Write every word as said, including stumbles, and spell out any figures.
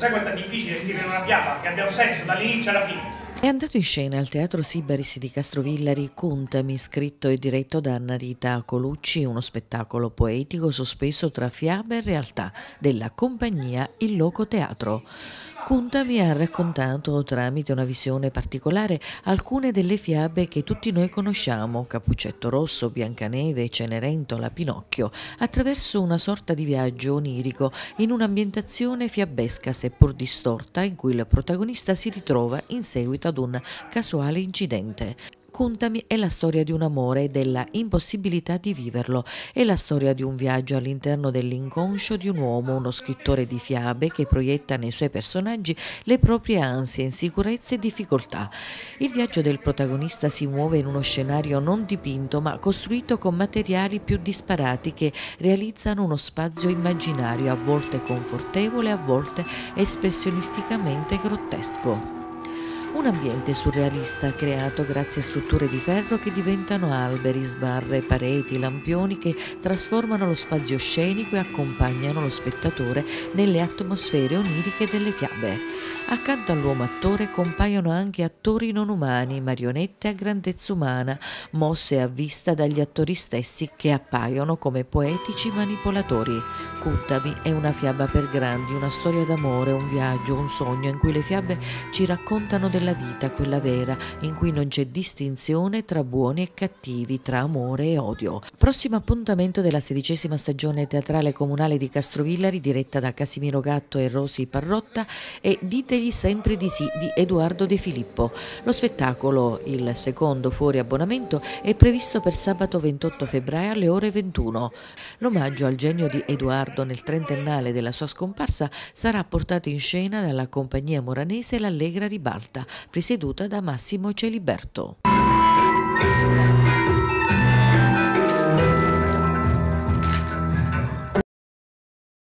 Sai quanto è difficile scrivere una fiaba che abbia un senso dall'inizio alla fine? È andato in scena al Teatro Sibaris di Castrovillari Cuntami, scritto e diretto da Annarita Colucci, uno spettacolo poetico sospeso tra fiaba e realtà della compagnia Il Loco Teatro. Cuntami ha raccontato tramite una visione particolare alcune delle fiabe che tutti noi conosciamo, Cappuccetto Rosso, Biancaneve, Cenerentola, Pinocchio, attraverso una sorta di viaggio onirico in un'ambientazione fiabesca seppur distorta in cui il protagonista si ritrova in seguito ad un casuale incidente. Cuntami è la storia di un amore e della impossibilità di viverlo, è la storia di un viaggio all'interno dell'inconscio di un uomo, uno scrittore di fiabe che proietta nei suoi personaggi le proprie ansie, insicurezze e difficoltà. Il viaggio del protagonista si muove in uno scenario non dipinto ma costruito con materiali più disparati che realizzano uno spazio immaginario, a volte confortevole, a volte espressionisticamente grottesco. Un ambiente surrealista creato grazie a strutture di ferro che diventano alberi, sbarre, pareti, lampioni che trasformano lo spazio scenico e accompagnano lo spettatore nelle atmosfere oniriche delle fiabe. Accanto all'uomo attore compaiono anche attori non umani, marionette a grandezza umana, mosse a vista dagli attori stessi che appaiono come poetici manipolatori. Cuntami è una fiaba per grandi, una storia d'amore, un viaggio, un sogno in cui le fiabe ci raccontano della vita, quella vera, in cui non c'è distinzione tra buoni e cattivi, tra amore e odio. Prossimo appuntamento della sedicesima stagione teatrale comunale di Castrovillari, diretta da Casimiro Gatto e Rosi Parrotta, e Ditegli sempre di sì di Edoardo De Filippo. Lo spettacolo, il secondo fuori abbonamento, è previsto per sabato ventotto febbraio alle ore ventuno. L'omaggio al genio di Edoardo nel trentennale della sua scomparsa sarà portato in scena dalla compagnia moranese L'Allegra Ribalta, presieduta da Massimo Celiberto.